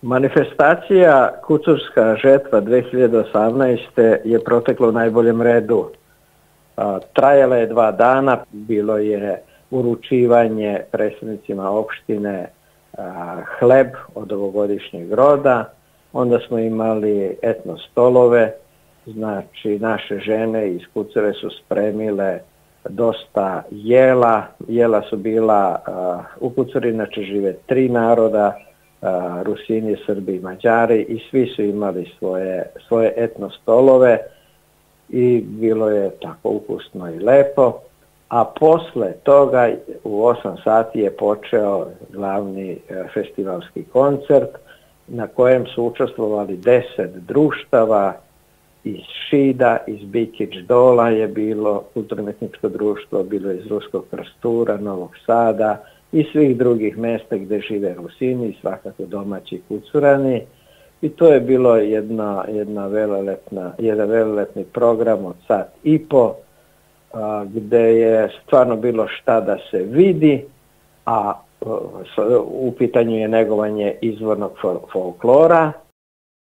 Manifestacija Kucurska žetva 2018. je protekla u najboljem redu. Trajala je 2 dana, bilo je uručivanje predsjednicima opštine hleb od ovogodišnjeg roda, onda smo imali etno stolove, znači naše žene iz Kucure su spremile dosta jela. Jela su bila, u Kucuri inače žive 3 naroda, Rusini, Srbi i Mađari, i svi su imali svoje etno stolove i bilo je tako ukusno i lepo. A posle toga u 8 sati je počeo glavni festivalski koncert na kojem su učestvovali 10 društava iz Šida, iz Bikić Dola je bilo kulturno-umetničko društvo, bilo iz Ruskog Krstura, Novog Sada i svih drugih mesta gde žive Rusini i svakako domaći Kucurani. I to je bilo jedan velelepni program od sat i po, gde je stvarno bilo šta da se vidi, a u pitanju je negovanje izvornog folklora.